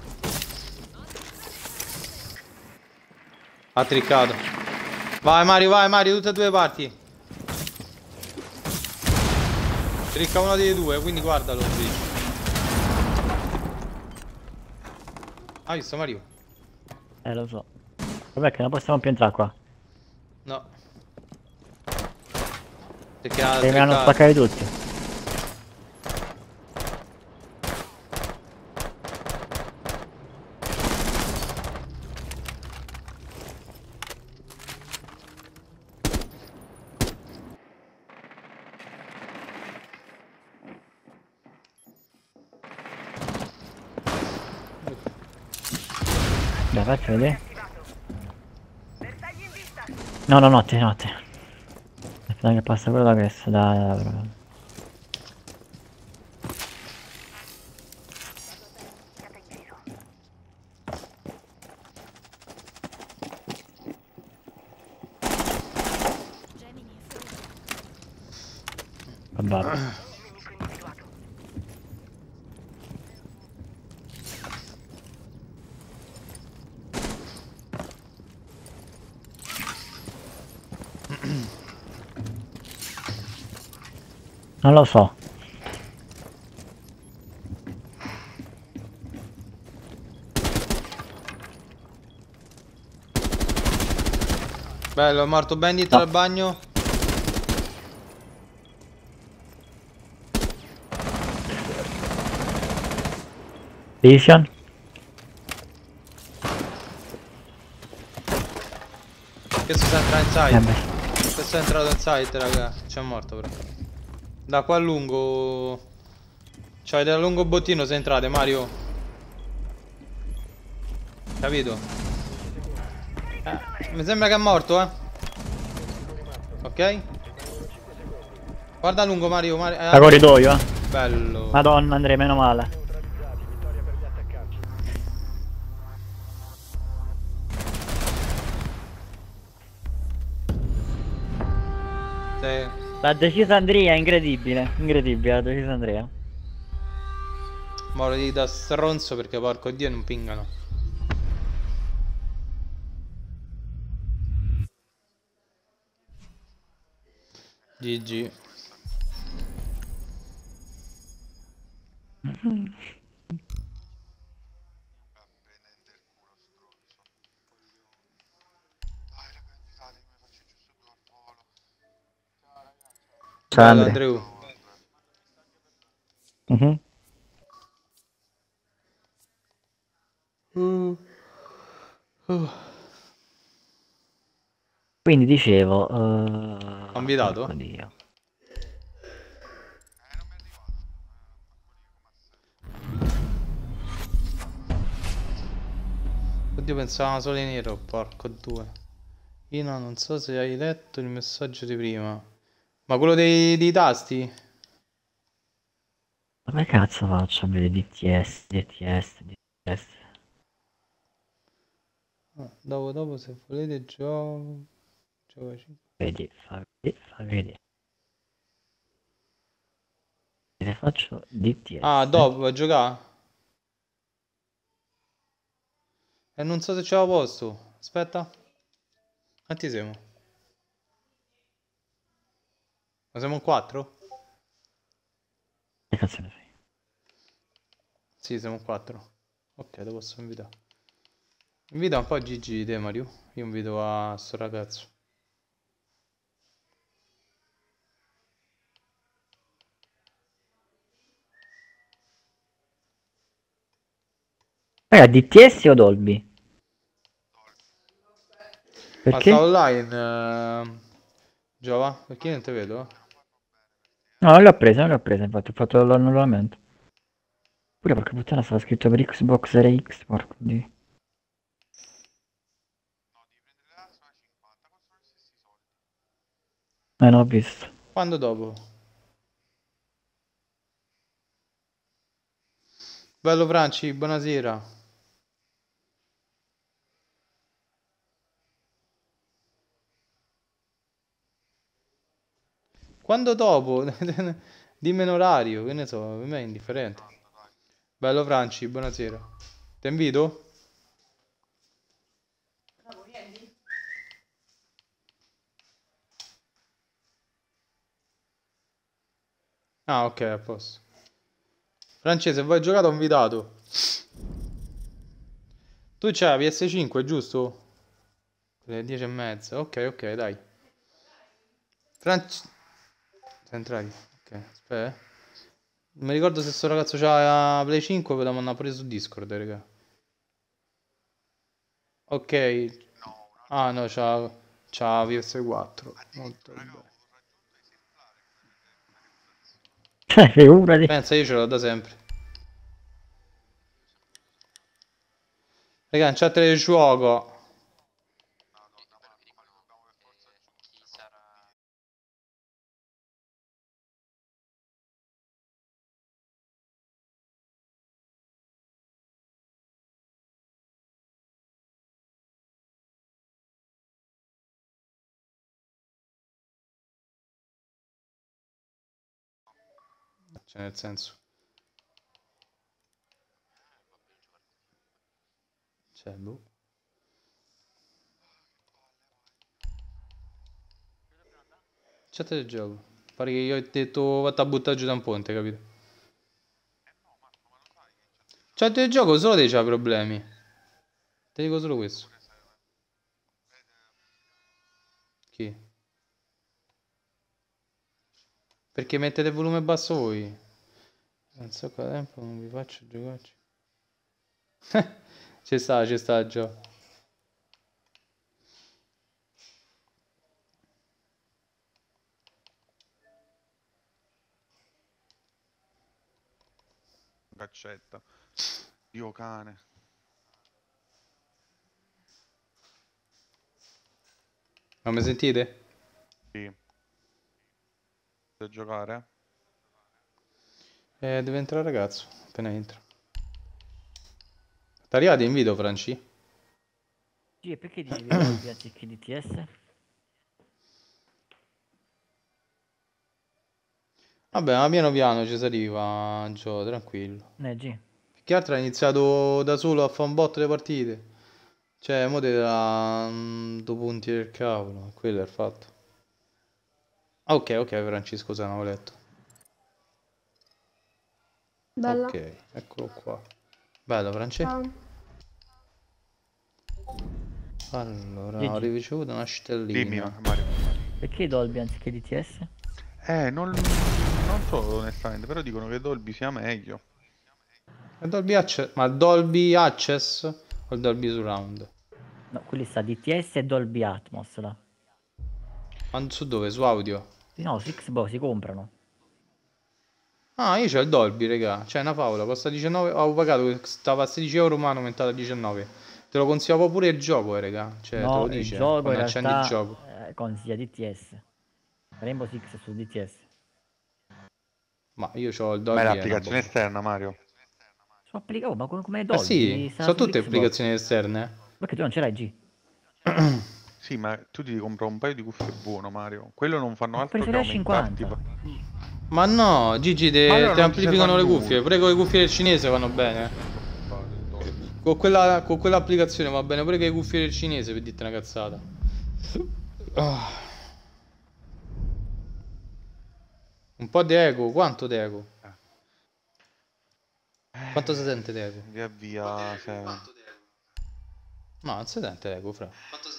Ha triccato. Vai Mario, vai Mario, tutte e due parti. Tricca uno dei due, quindi guardalo, bitch. Hai visto Mario? Eh, lo so. Vabbè che non possiamo più entrare qua. No. Perché ha Perché mi hanno triccato. spaccati tutti. Dai, faccio vedere. Bersaglio in vista. No, no, notte, notte. Aspetta che passa quello da questo, dai, dai, dai. Siate inciso. Vabbè. Nemico individuato. Non lo so. Bello, è morto Bandit No. al bagno. Vision. Questo sta entrando Eh inside. beh. Questo Forse è entrato in site, raga. C'è morto però. Da qua a lungo. C'hai da lungo bottino se entrate, Mario. Capito? Eh, mi sembra che è morto, eh. Ok. Guarda a lungo, Mario. Mario eh, Da corridoio, eh. bello. Madonna, Andrea, meno male. Neutralizzati, vittoria per gli attaccanti. Sì. L'ha decisa Andrea, incredibile. Incredibile, l'ha decisa Andrea. Moro di da stronzo perché porco dio non pingano. G G. Ciao, Bello Andrea. Andrew. Mhm. Uh. Uh. Quindi dicevo... Uh... Convidato? porco Dio. Oddio pensavamo solo in nero, porco due. Ina, non so se hai letto il messaggio di prima. Ma quello dei, dei tasti? Ma come cazzo faccio a vedere D T S, D T S, D T S? Ah, dopo, dopo se volete gioco. Gioco cinque. Vedi, fa vedere, fa vedere. Se faccio D T S... Ah, dopo, vuoi giocare? E non so se ce l'ho posto. Aspetta. Quanti siamo? Ma siamo in quattro? Che cazzo ne fai? Sì, siamo in quattro. Ok, te posso invitare. Invita un po' Gigi te, Mario. Io invito a sto ragazzo. Raga, D T S o Dolby? Ma Perché? sta online, eh, Giova? Perché non te vedo? No, non l'ho presa, non l'ho presa, infatti ho fatto l'annullamento. Pure porca puttana stava scritto per Xbox Series X, porco Dio. Eh, non ho visto. Quando dopo? Bello Franci, buonasera. Quando dopo? Dimmi un orario, che ne so, per me è indifferente. Bello Franci, buonasera. Ti invito? Ah, ok, a posto. Francese, vuoi giocare ho invitato. Tu c'hai la P S cinque, giusto? Le dieci e mezza. Ok, ok, dai. Franci... Sei entrati? Ok, aspetta. eh. Non mi ricordo se sto ragazzo c'ha la Play cinque, ve la mandare pure su Discord, raga. Ok. Ah, no, c'ha... C'ha P S quattro. Molto bene. Cioè, figurati. Pensa, io ce l'ho da sempre. Raga, in chat del gioco. Cioè, nel senso. Cioè, boh. Chat del gioco. Pare che io ho detto vatti a buttare giù da un ponte, capito? Chat del gioco solo te c'ha problemi. Ti dico solo questo. Chi? Perché mettete il volume basso voi? Non so quale tempo non vi faccio giocarci. Ci sta, ci sta già. faccetta. Dio cane. Ma mi sentite? Sì. Vuoi giocare? Eh, deve entrare il ragazzo, appena entra. T'arrivate in video, Franci? Sì, e perché dici di Dolby anziché D T S? Vabbè, ma piano piano ci si arriva, Gio, tranquillo. Eh, G. Più che altro ha iniziato da solo a fare un botto le partite. Cioè, mo te da mm, due punti del cavolo, quello è il fatto. Ah, ok, ok, Franci, scusa, non avevo letto. Bella. Ok, eccolo qua. Bello, Franci. Ciao. Allora, ho Gigi. ricevuto una Dimmi, stellina. Mario. Perché Dolby anziché D T S? Eh, non, non so onestamente, però dicono che Dolby sia meglio. È Dolby Access, ma Dolby Access o il Dolby Surround? No, quelli sta D T S e Dolby Atmos là. Ma su dove? Su audio? Sì, no, su Xbox si comprano. Ah, io c'ho il Dolby, raga. C'è una favola, costa diciannove. Ho pagato, stava a sedici euro, ma hanno aumentato a diciannove. Te lo consigliavo pure il gioco, eh, raga. Cioè, te No, lo il dice gioco in quando accendi il realtà gioco. eh, consiglia D T S. Rainbow Six su D T S. Ma io c'ho il Ma è Dolby. è una l'applicazione bomba. esterna, Mario. Su applica- oh, ma come come Eh Dolby? sì, Sta sono tutte sull'Xbox. applicazioni esterne. Perché tu non ce l'hai G? Sì, ma tu ti devi comprare un paio di cuffie buono, Mario. Quello non fanno Ho altro che preso le aumentarti. cinquanta. Ma no, Gigi, te, Ma allora te non ti serve amplificano a le nulla. cuffie. Pure con le cuffie del cinese vanno bene. Con quella, con quell'applicazione va bene pure che le cuffie del cinese, per dirti una cazzata. Ah. Un po' di eco, quanto di eco? Quanto si sente di eco? Riavvia Seven. No, non si sente eco, fra.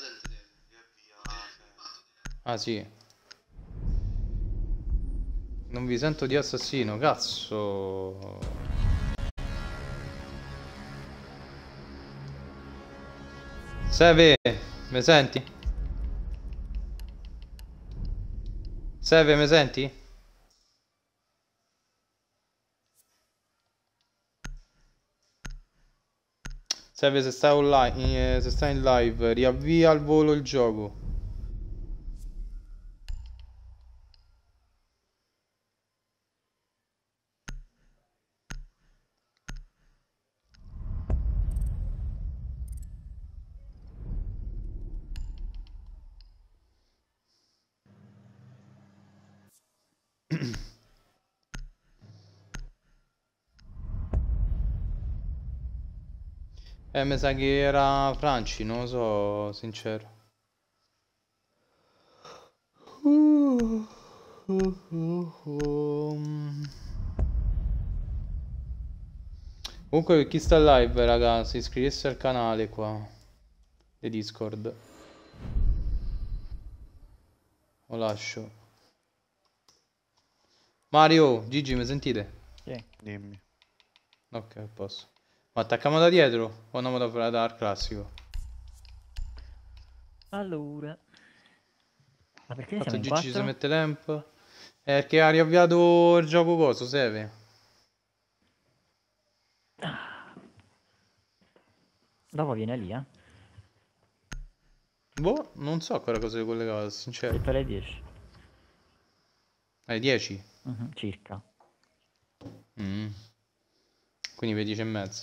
Ah sì. Non vi sento di assassino, cazzo. Seve, mi senti? Seve, mi senti? Seve, se stai online, eh, se stai in live, riavvia al volo il gioco. Eh, mi sa che era Franci, non lo so, sincero. Comunque, chi sta live, ragazzi, iscriversi al canale qua di Discord. Lo lascio. Mario, Gigi, mi sentite? Sì. Dimmi. Ok, posso. Ma attacchiamo da dietro o andiamo da, da al classico? Allora. Ma perché siamo Fatto in Gigi si quattro? mette lamp. È perché ha riavviato il gioco coso, Seve. Dopo viene lì, eh. Boh, non so ancora cosa è collegato, sincero. Detto alle dieci. Alle dieci? Mhm, circa. Mm. Quindi per dieci e mezza.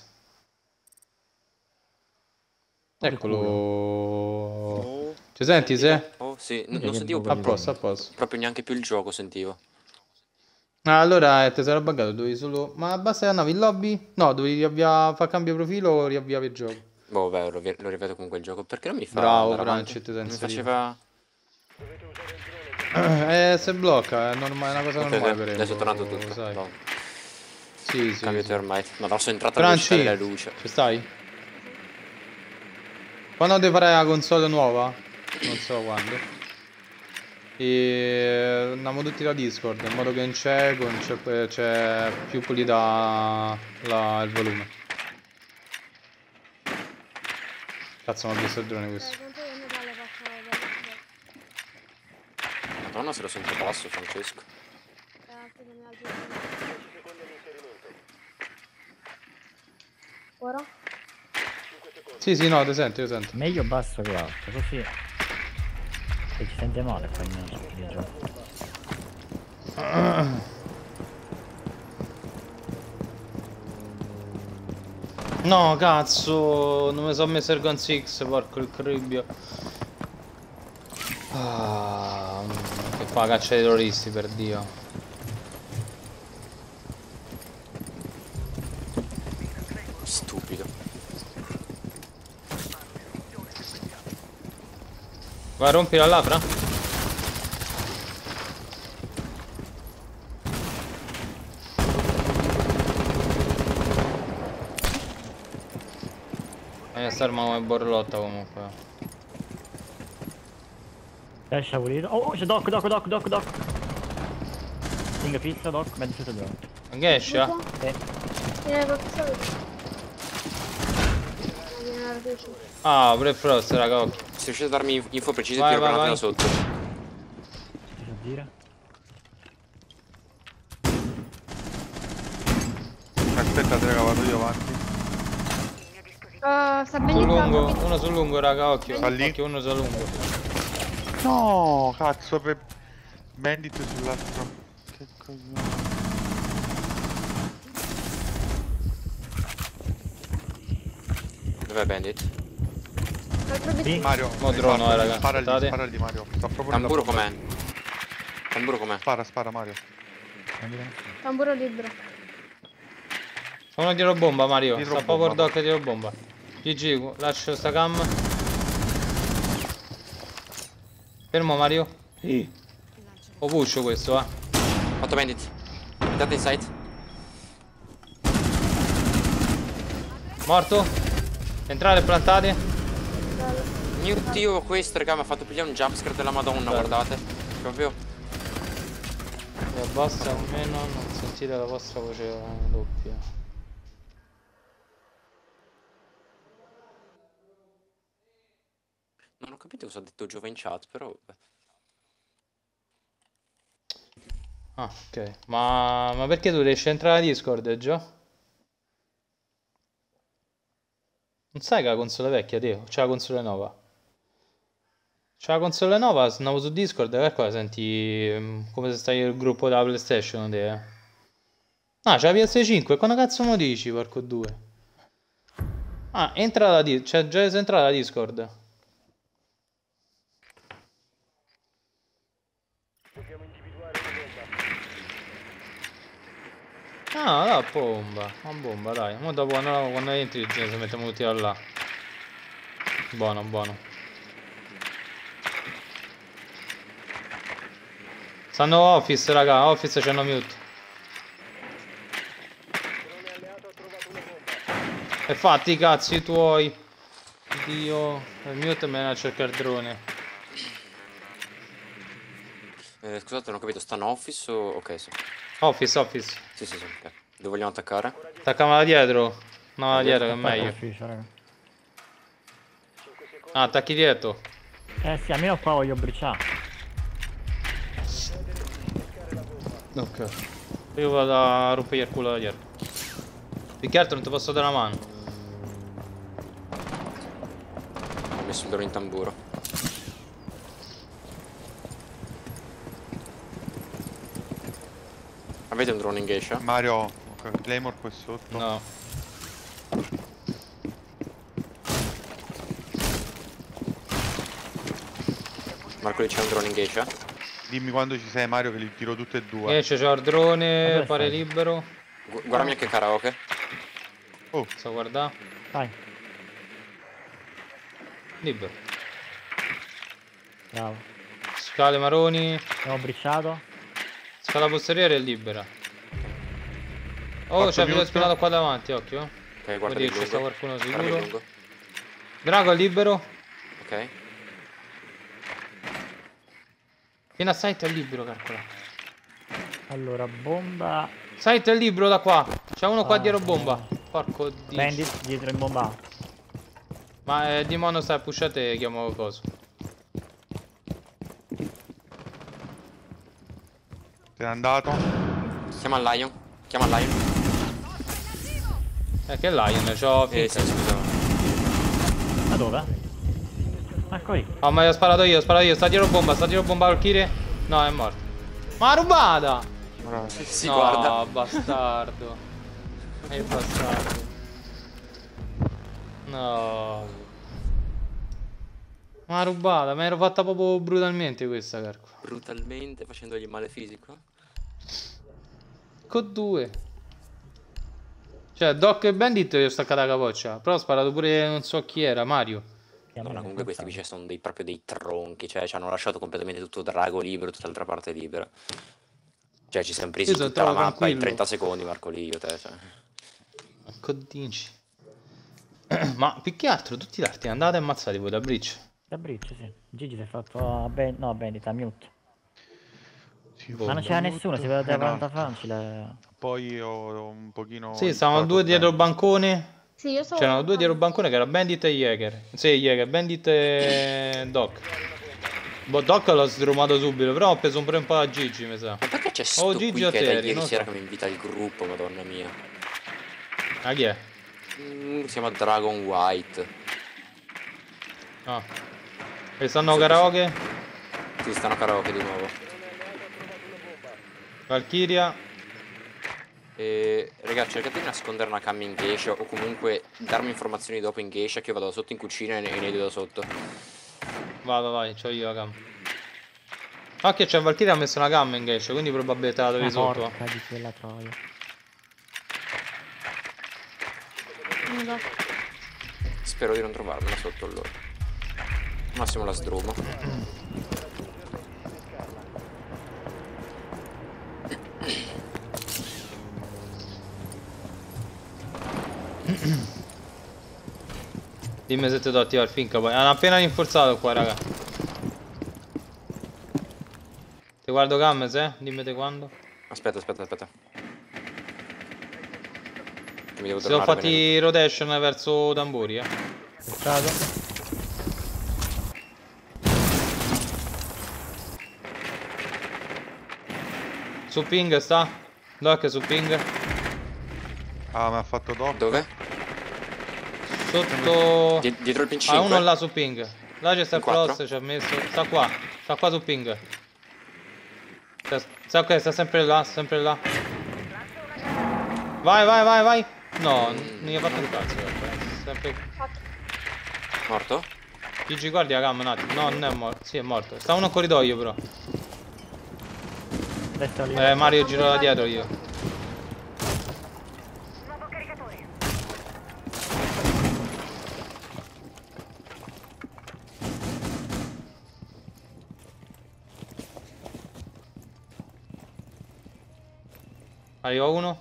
Oh, che Eccolo. Oh, Ci senti, sentivo- se? Oh, sì, n- Minchia, non che sentivo buco A di proprio, posto, a posto. proprio neanche più il gioco, sentivo. Ah, allora eh, ti sarà buggato, dovevi solo... Ma basta che andavi in lobby? No, dovevi riavviare, fare cambio profilo o riavviare il gioco? Boh, beh, lo, lo rivedo comunque il gioco. Perché non mi fa Bravo, andare avanti? Franci, ti sei Mi inserito. faceva... Eh, se blocca, è, norma- è una cosa Ok, normale ok, per adesso è tornato Rainbow, tutto. sai. No, Sì, sì, cambiate sì. ormai. Ma no, sono entrata alla velocità Franci, della luce. ci stai? Quando ti farai la console nuova? Non so quando. E andiamo tutti da Discord, in modo che in c'è, con- c'è c'è più pulita la- il volume. Cazzo, mi ha visto il drone questo. Madonna, se lo sento basso, Francesco. Sì, sì, no, ti sento, io sento. Meglio basso che alto, così. E ci sente male poi in di gioco. No, cazzo, non mi sono messo il gun six, porco il cribbio. Ah, che fa caccia dei terroristi, per Dio. Stupido. Vai, rompi la labbra. E sta arma come borlotta comunque. Lascia pulito. Oh, c'è doc, doc, doc, doc, doc. Finger pizza, doc, mezzo tutto due. Che esce? Eh? Sì. Viene qualcosa di... Viene la luce. Ah, pure Frost, raga, occhio. Se riuscite a darmi info precise, Vai, tiro vai, granate da vai. sotto. Che so dire? Aspettate raga, vado io avanti. Uh, sta Sul benissimo. lungo, uno sul lungo, raga, occhio. Sta lì. Occhio, uno sul lungo. No, cazzo, per Bandit sull'altro. Che coglione. Dov'è Bandit? Altro obiettivo. Mario, Mo hai drono, fatto- eh, raga, Spara lì, aspettate. spara lì Mario. Sta proprio nella Tamburo bomba. com'è? Tamburo com'è? Spara, spara Mario. Tamburo libero. Uno dietro bomba, Mario. Dietro Sta power bomba, doc dietro bomba. G G, lascio sta cam. Fermo, Mario. Sì. O pusho questo, eh. Fatto Bandit. Date in sight. Morto. Entrare, plantate. Mio dio, questo raga mi ha fatto pigliare un jumpscare della madonna, Bello. guardate. Proprio. E abbassa almeno non sentire la vostra voce doppia. Non ho capito cosa ha detto Giova in chat, però vabbè. Ah, ok. Ma, ma perché tu riesci a entrare a Discord, Gio? Non sai che la console è vecchia, Teo? C'è la console nuova. C'è la console nuova, se andavo su Discord, per qua senti mm, come se stai nel gruppo della PlayStation, te. Ah, c'è la P S cinque, quando cazzo mo dici, porco due? Ah, entra da Discord, cioè già sei entrata da Discord. Dobbiamo individuare una bomba. Ah, la bomba, una bomba, dai. Mo dopo quando, quando entri ci mettiamo tutti da là. Buono, buono. Stanno office, raga, office c'hanno mute. Drone alleato ha trovato una bomba. E fatti i cazzi tuoi. Dio, il mute me ne a cercare il drone. Eh, scusate, non ho capito, stanno office o... Ok, sì. Office, office. Sì, sì, sì, ok. Dove vogliamo attaccare? Attaccamela dietro. No, da dietro che è meglio. Ufficio, raga. Ah, attacchi dietro. Eh sì, almeno qua voglio briciare. Ok. Io vado a rompere il culo da dietro. Più che altro non ti posso dare una mano. Ho messo il drone in tamburo. Avete un drone in geisha? Mario, ok, Claymore qua sotto. No. Marco lì c'è un drone in geisha? Dimmi quando ci sei Mario che li tiro tutte e due. Io c'ho il drone, Dove pare stai? libero. Gu- guardami anche karaoke. Oh, Sto guardando. Vai, Libero. bravo. Scale maroni. Abbiamo briciato. Scala posteriore è libera. Oh, Fatto c'è il video mute. spinato qua davanti, occhio. Ok, Vuol guarda dire il che ci sta lungo. qualcuno Guardami il sicuro. lungo. Drago è libero. Ok. Vieni a site è libero, calcola. Allora, bomba. Site è libero da qua. C'è uno qua Ah, dietro ok. bomba. Porco dio. Bandit dietro in bomba. Ma eh, di mono sta pushate e chiamo coso. te n'è andato? Chiama il Lion. Chiama il Lion. Eh che Lion, c'ho Eh finta. sì, scusa. Ma dove? Ma qui. Oh, ma io ho sparato io, ho sparato io. Sta dietro bomba, sta dietro bomba Valkyrie. No, è morto. Ma ha rubata! Si no, guarda. bastardo. È bastardo. No. Ma ha rubata, mi ero fatta proprio brutalmente questa, Carco. Brutalmente facendogli male fisico. Con due. Cioè, Doc e Bandit gli ho staccata la capoccia. Però ho sparato pure non so chi era, Mario. Madonna, comunque questi qui sono dei, proprio dei tronchi, cioè ci hanno lasciato completamente tutto Drago libero, tutta l'altra parte libera. Cioè ci siamo presi Io sono tutta la troppo mappa in tranquillo. trenta secondi, Marco lì, io te, cioè. Codinci. Ma più che altro tutti l'arti andate e ammazzati voi da Breach. Da Breach, sì. Gigi si è fatto a ben... no, a Bandit, a mute. Sì, Ma non c'era nessuno, si vedeva Eh, no. da facile. Poi ho un pochino... Sì, stavano due dietro il bancone. Sì, io so. C'erano due dietro il bancone che era Bandit e Jäger. Sì, Jäger, Bandit e Doc. Boh, Doc l'ho sdrumato subito, però ho preso un po' a Gigi, mi sa. Ma perché c'è sto Oh, qui Gigi o che è da Terry, ieri non sera so. che mi invita al gruppo, madonna mia. Ah, chi è? Mm, si chiama Dragon White. Ah. E stanno karaoke? Sì, stanno karaoke di nuovo. Valkyria. E raga, cercate di nascondere una cam in geisha o comunque darmi informazioni dopo in geisha che io vado da sotto in cucina e ne, e ne vedo da sotto. Vai, vai, vai, c'ho io la cam. Ah, che c'è Valkyria ha messo una cam in geisha, quindi probabilmente la trovi La sotto. porca di quella troia. Non so. Spero di non trovarmela sotto allora. Massimo la sdrumo. Dimmi se ti do attivare il finca poi. Hanno appena rinforzato qua, raga. Ti guardo Gammes, eh? Dimmi te quando. Aspetta, aspetta, aspetta. Mi devo Si sono tornare fatti rotation verso tamburi, eh. Peccato. Su ping sta? Doc su ping. Ah, mi ha fatto doc. Dove? Sotto. Die- dietro il P cinque? Ah, uno là su ping. Là c'è sta In il quattro? cross, ci ha messo. Sta qua. Sta qua su ping. Sta, sta, ok, sta sempre là, sempre là. Vai, vai, vai, vai. No, non gli ha fatto un cazzo. guarda. Sempre. Morto? Gigi, guardi la cam un attimo. No, non è morto. Sì, è morto. Sta uno a corridoio, però. Destra lì. Eh, Mario giro da dietro io. Nuovo caricatore. Arriva uno.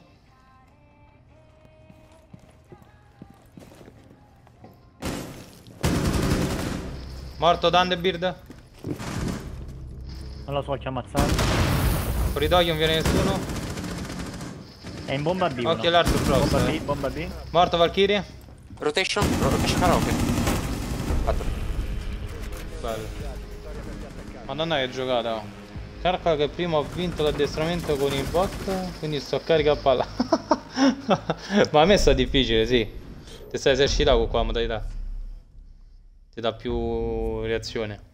Morto Thunderbird. Non lo so chi ha ammazzato. Corridoio non viene nessuno. È in bomba B. uno. Occhio all'arco cross. Bomba B, eh. bomba B. Morto Valkyrie. Rotation? Rotation karaoke. Fatto. Bello. Madonna che giocata. Oh. Calcola che prima ho vinto l'addestramento con i bot, quindi sto carica a palla. Ma a me sta difficile, sì. Ti stai esercitando con qua la modalità. Ti dà più reazione.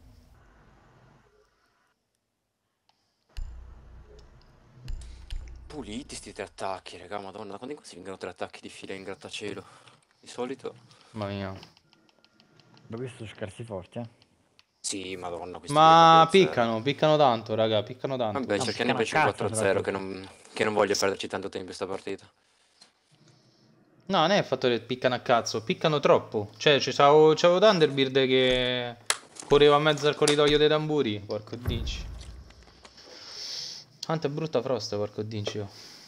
Puliti sti tre attacchi, raga, madonna, da quando in qua si vengono tre attacchi di fila in grattacielo? Di solito... Mamma mia. Ho visto scarsi forti, eh. Sì, madonna, questi Ma qui proprio piccano, piccano tanto, raga, piccano tanto. Vabbè, No, cerchiamo piccano invece a il cazzo, quattro a zero che soprattutto. non, che non voglio perderci tanto tempo in sta partita. No, non è il fattore che piccano a cazzo, piccano troppo. Cioè, c'avevo Thunderbird che correva a mezzo al corridoio dei tamburi. Porco dinci. Quanto è brutta Frost, porco dinci.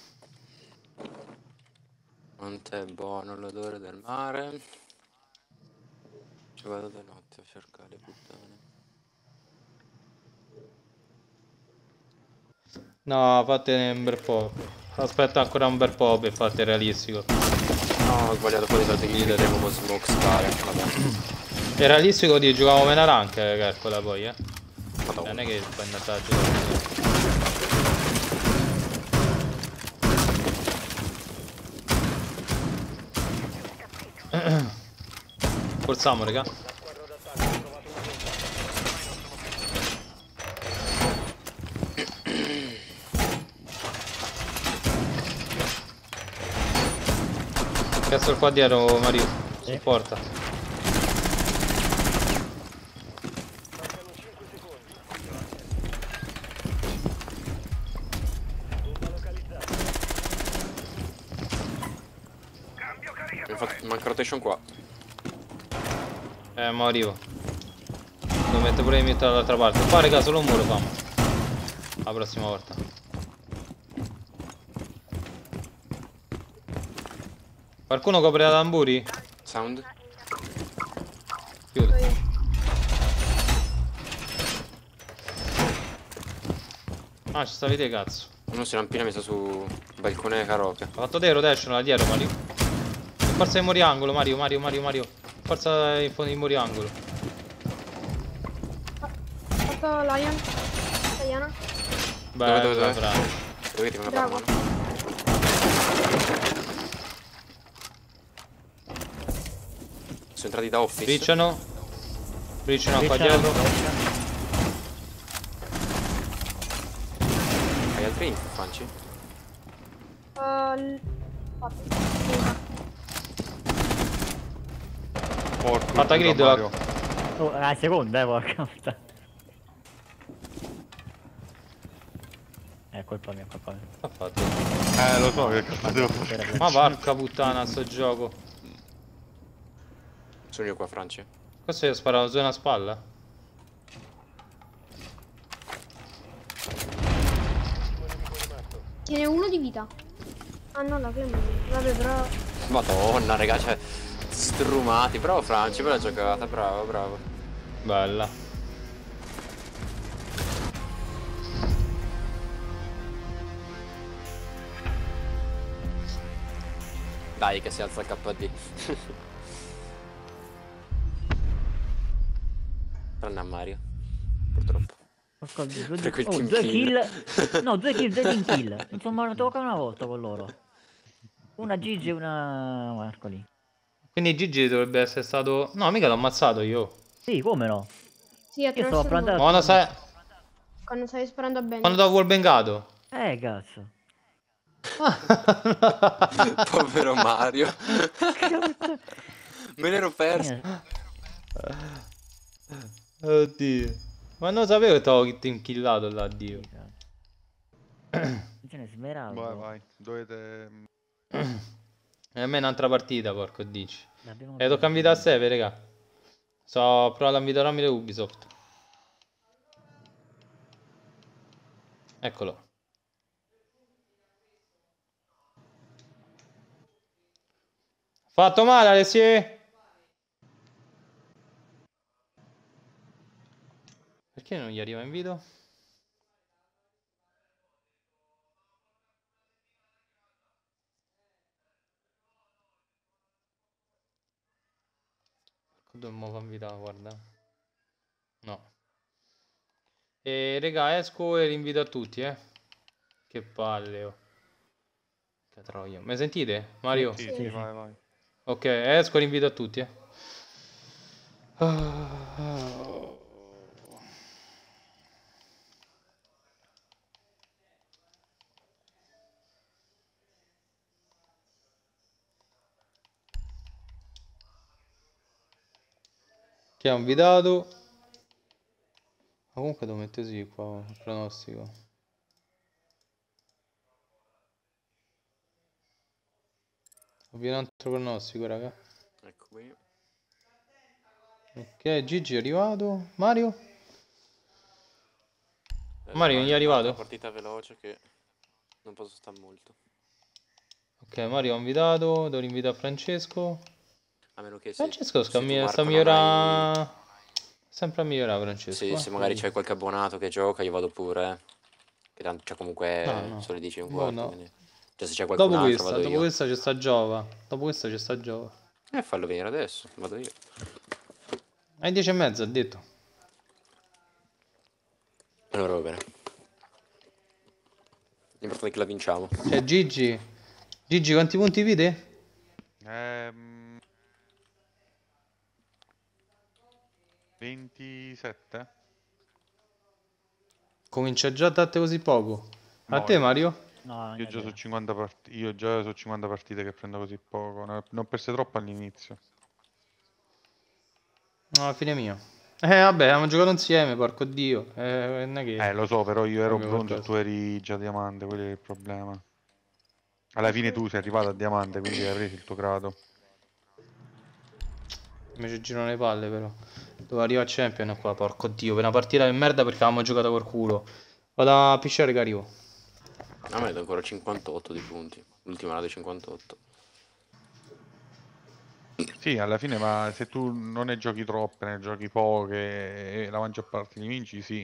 Quanto è buono l'odore del mare. Ci vado da notte a cercare le puttane. No, fate un bel po'. Aspetta ancora un bel po' per farti realistico. No, ho sbagliato poi di solito che gli vedremo con smoke spare. Vabbè. È realistico di giocavo meno rank, calcola poi, eh. Madonna. Non è che puoi andare a giocare. Forziamo, raga. La squadra d'attacco ha trovato una bomba. Castle qua dietro, Mario. Sì. Supporta. Mancano cinque secondi. Bomba localizzata. Infatti, manca rotation qua. Eh, ma arrivo. Devo mettere pure di mettere dall'altra parte. Qua, raga, solo un muro famo. La prossima volta. Qualcuno copre la tamburi? Sound. Chiude. Ah, ci stavi te, cazzo. Uno si rampina messa su balcone karaoke. Ho fatto te rotation là dietro, Mario. Forza i muri angolo, Mario, Mario, Mario, Mario. Forza i i muri angolo. Fatto Lion. Diana. Beh, dove, dove? bravo. Dove ti venga per Bravo. mano? Sono entrati da office. Bricciano. Bricciano qua Bricciano. dietro. Hai altri info, Franci? Uh, fatto. Porco Fatta Dio, grid, Mario. Oh, la seconda, eh, porca puttana. È colpa mia, colpa mia. Ha fatto. Eh, lo so che cosa devo fare. Era Ma porca puttana sto gioco. Sono io qua, Franci. Questo io ho sparato su una spalla. Tiene uno di vita. Ah no, la prima. Vabbè, però. Madonna, raga, cioè. Strumati. Bravo, Franci, bella giocata. Bravo, bravo. Bella. Dai, che si alza il K D. Tranne a Mario. Purtroppo. Porca Dio, due, Per quel oh, team due kill. kill. No, due kill, due team kill. Insomma, non tocca una volta con loro. Una Gigi e una Marcoli. Quindi Gigi dovrebbe essere stato... No, mica l'ho ammazzato io. Sì, come no? Sì, Io stavo attraverso il plantando. muro. Ma quando sai... Quando stai sparando bene. Quando dopo il bengato. Eh, cazzo. Povero Mario. Me l'ero perso. Oddio. Ma non sapevo che t'avevo team killato là, Dio. Ce ne smeraldo. Vai, vai. Dovete... E a me è un'altra partita, porco dici. L'abbiamo E tocca invitare a Seve, raga. Sto provando a invitare tramite Ubisoft. Eccolo. Fatto male, Alessi? Perché non gli arriva invito? Dobbiamo invitare, guarda. No. E raga, esco e l'invito a tutti, eh. Che palle, oh. Che troia. Mi sentite, Mario? Sì, sì, vai, vai. Ok, esco e l'invito a tutti, eh. Ah. Chi ha invitato? Ma comunque devo mettere sì qua il pronostico. Avviene un altro pronostico, raga. Ecco qui. Ok, Gigi è arrivato. Mario? Eh, Mario, vai, gli è arrivato? Una partita veloce che non posso stare molto. Ok, Mario ha invitato. Devo invitare Francesco. A meno che se, Francesco sta, se tu, mi- Marco, sta non migliorando. Sempre a migliorare, Francesco. hai- Se, eh. se magari c'è qualche abbonato che gioca, io vado pure. Eh. Che tanto c'è comunque No, no. sono le dieci e un Boh, quarto. no. Quindi... Cioè se c'è qualcun Dopo altro questa, vado dopo io. questa c'è sta Giova. Dopo questa c'è sta Giova. Eh, fallo venire adesso, vado io. Ai dieci e mezza, ha detto. Allora va bene. L'importante è che la vinciamo. Cioè, Gigi. Gigi, quanti punti vede? Ehm... ventisette? Comincia già a date così poco. A No, te, io- Mario? No, Io già so cinquanta part- io già so cinquanta partite che prendo così poco. Ne ho- ne ho perse troppo all'inizio. No, fine mio. Eh, vabbè, abbiamo giocato insieme, porco dio. Eh, non è che... Eh, lo so, però io ero Proprio bronzo e per tu eri già diamante, quello è il problema. Alla fine tu sei arrivato a diamante, quindi hai preso il tuo grado. Mi ci girano le palle, però. Dove arriva a Champion qua, porco dio. Per una partita di merda perché avevamo giocato col culo. Vado a pisciare che arrivo. A me do ancora cinquantotto di punti. L'ultima era di cinquantotto. Sì, alla fine, ma se tu non ne giochi troppe, ne giochi poche e la maggior parte li vinci, sì.